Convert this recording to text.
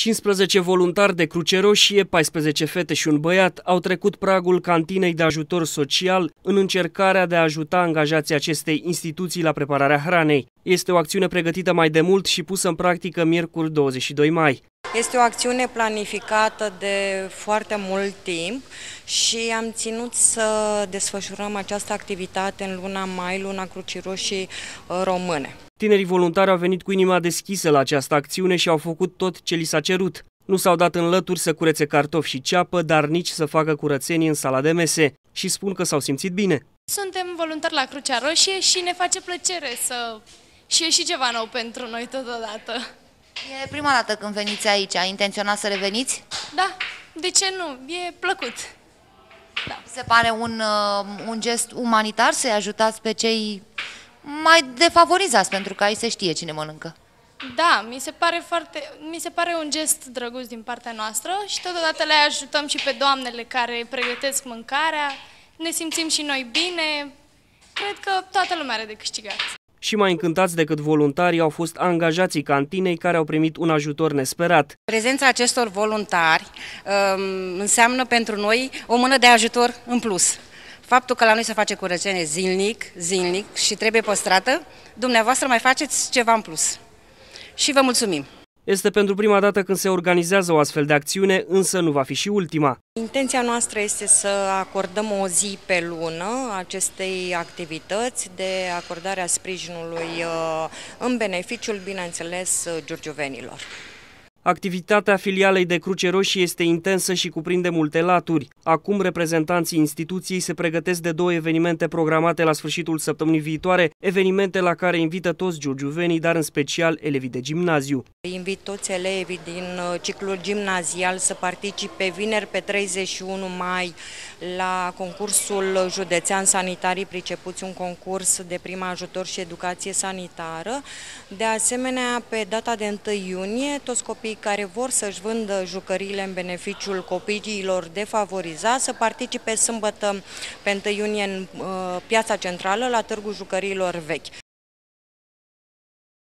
15 voluntari de Cruce Roșie, 14 fete și un băiat au trecut pragul cantinei de ajutor social în încercarea de a ajuta angajații acestei instituții la prepararea hranei. Este o acțiune pregătită mai de mult și pusă în practică miercuri 22 mai. Este o acțiune planificată de foarte mult timp și am ținut să desfășurăm această activitate în luna mai, luna Crucii Roșii române. Tinerii voluntari au venit cu inima deschisă la această acțiune și au făcut tot ce li s-a cerut. Nu s-au dat în lături să curețe cartofi și ceapă, dar nici să facă curățenie în sala de mese și spun că s-au simțit bine. Suntem voluntari la Crucea Roșie și ne face plăcere să și e și ceva nou pentru noi totodată. E prima dată când veniți aici, intenționați să reveniți? Da, de ce nu? E plăcut. Da. Se pare un gest umanitar să-i ajutați pe cei mai defavorizați, pentru că aici se știe cine mănâncă. Da, mi se pare un gest drăguț din partea noastră și totodată le ajutăm și pe doamnele care pregătesc mâncarea, ne simțim și noi bine, cred că toată lumea are de câștigat. Și mai încântați decât voluntarii au fost angajații cantinei care au primit un ajutor nesperat. Prezența acestor voluntari înseamnă pentru noi o mână de ajutor în plus. Faptul că la noi se face curățenie zilnic și trebuie păstrată, dumneavoastră mai faceți ceva în plus. Și vă mulțumim! Este pentru prima dată când se organizează o astfel de acțiune, însă nu va fi și ultima. Intenția noastră este să acordăm o zi pe lună acestei activități de acordarea sprijinului în beneficiul, bineînțeles, giurgiuvenilor. Activitatea filialei de Cruce Roșie este intensă și cuprinde multe laturi. Acum, reprezentanții instituției se pregătesc de 2 evenimente programate la sfârșitul săptămânii viitoare, evenimente la care invită toți giurgiuvenii, dar în special elevii de gimnaziu. Invit toți elevii din ciclul gimnazial să participe vineri pe 31 mai la concursul județean Sanitarii Pricepuți, un concurs de prim ajutor și educație sanitară. De asemenea, pe data de 1 iunie, toți copiii care vor să-și vândă jucăriile în beneficiul copiilor defavorizați să participe sâmbătă pe 1 iunie în Piața Centrală la Târgul Jucăriilor Vechi.